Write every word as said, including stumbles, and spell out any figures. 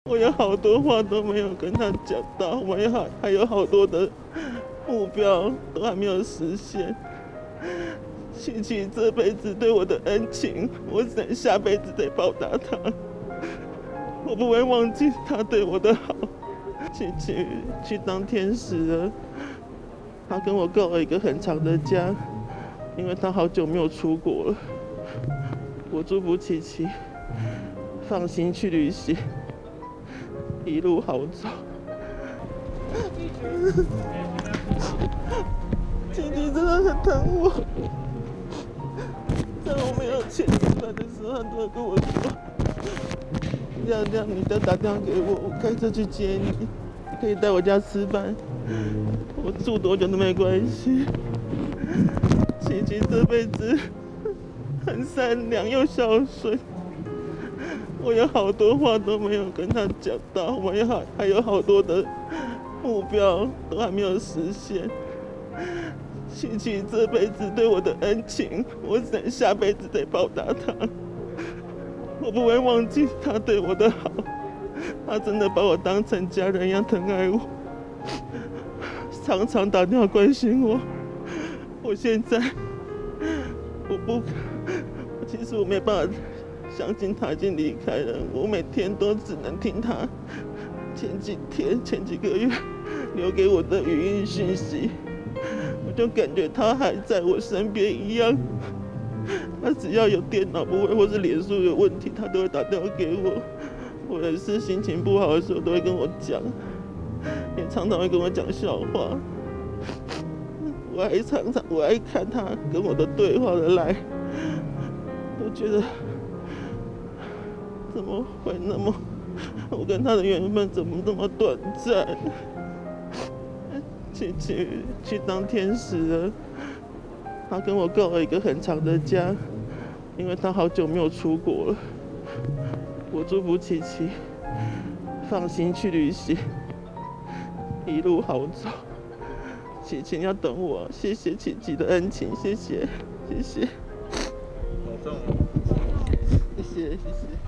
我有好多话都没有跟他讲到，我也还还有好多的目标都还没有实现。琪琪这辈子对我的恩情，我只能下辈子得报答他。我不会忘记他对我的好。琪琪去当天使了，他跟我告了一个很长的假，因为他好久没有出国了。我祝福琪琪放心去旅行，一路好走。琪琪真的很疼我，在我没有钱吃饭的时候，他都会跟我说：“亮亮，你再打电话给我，我开车去接你，你可以在我家吃饭，我住多久都没关系。”琪琪这辈子很善良又孝顺，我有好多话都没有跟他讲到，我也还还有好多的目标都还没有实现。琪琪这辈子对我的恩情，我只能下辈子得报答他。我不会忘记他对我的好，他真的把我当成家人一样疼爱我，常常打电话关心我。我现在，我不，其实我没办法相信他已经离开了，我每天都只能听他前几天、前几个月留给我的语音讯息，我就感觉他还在我身边一样。他只要有电脑不会或是脸书有问题，他都会打电话给我。或者是心情不好的时候，都会跟我讲，也常常会跟我讲笑话。我还常常我还看他跟我的对话的来，都觉得怎么会那么，我跟他的缘分怎么那么短暂？琪琪去当天使了，他跟我告了一个很长的假，因为他好久没有出国了。我祝福琪琪放心去旅行，一路好走。琪琪要等我，谢谢琪琪的恩情，谢谢，谢谢， 保重， 谢谢，谢谢。